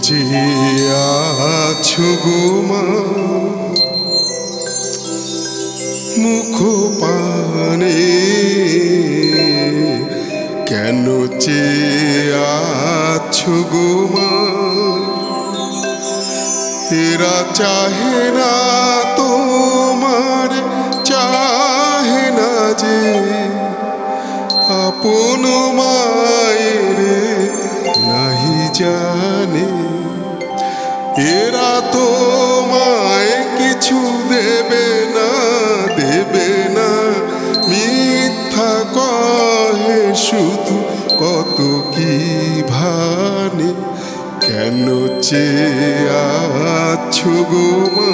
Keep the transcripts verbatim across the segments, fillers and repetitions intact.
চেয়ে আছো গো মা মুখ পানে কেন চেয়ে আছো গো মা এরা চাহে না তোমার চাহে না যে আপন মায়ের নাহি জানে এরা তোমায় কিছু দেবে না দেবে না মিথ্যা কহে শুধু কত কি ভানে কেন চেয়ে আছো গো মা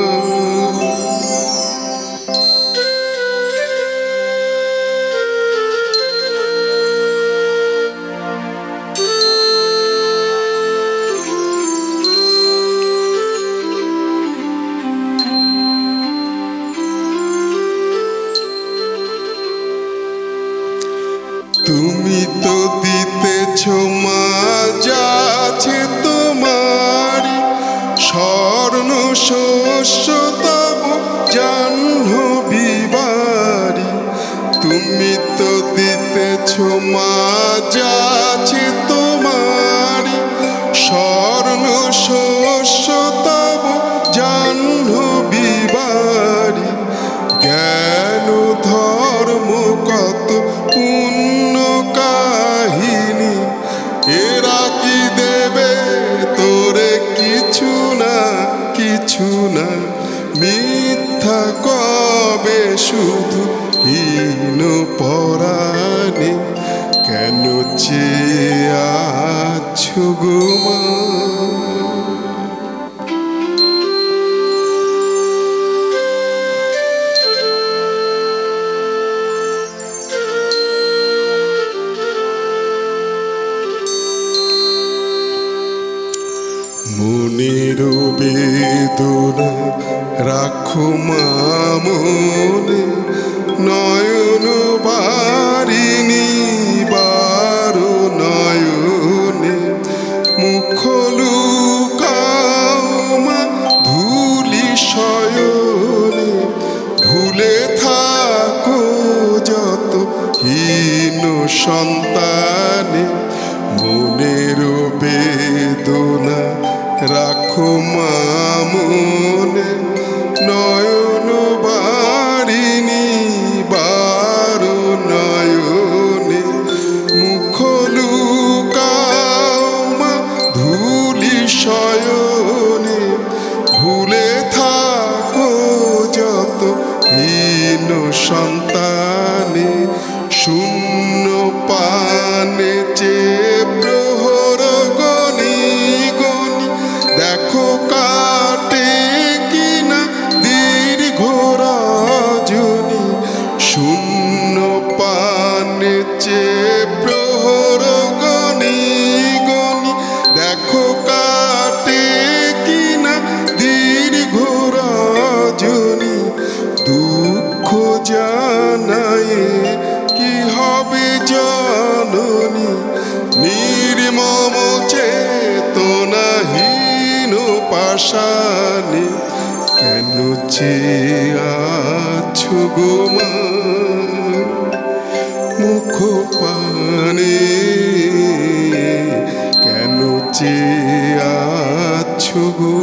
তুমি তো দিতেছো মা যাচ্ছে তোমার স্বর্ণ শস্য তব জাহ্নবী বাড়ি তুমি তো দিতেছো মা যাচ্ছে তোমার স্বর্ণ শস্য তব জাহ্নবী বাড়ি জ্ঞান ধর্ম কত পুণ্য কাহিনী এরা কি দেবে তোরে কিছু না কিছু না মিথ্যা কবে শুধু হীন পরাণে কেন চেয়ে আছো গো মা মনের বেদনা রাখো মা মনে নয়ন বারিণী বারো নয়নে মুখ লুকাও মা ধুলি শয়নে ভুলে থাকো যত হীন সন্তানে মনের বেদনা রাখো মা মনে নয়ন বারিণী বারো নয়নে মুখ লুকাও মা ধুলি শয়নে ভুলে থাকো যত হীন সন্তানে শূন্য পানে চেয়ে প্রহর গনি গনি দেখো কাটে কিনা দীর্ঘ রজনী শূন্য পানে চেয়ে প্রহর গনি গনি দেখো কাটে কিনা দীর্ঘ রজনী দুঃখ জানায় কি হবে জননী নির্মম চেতনাহীন পাষাণে কেন চেয়ে আছো গো মা মুখ পানে কেন চেয়ে আছো গো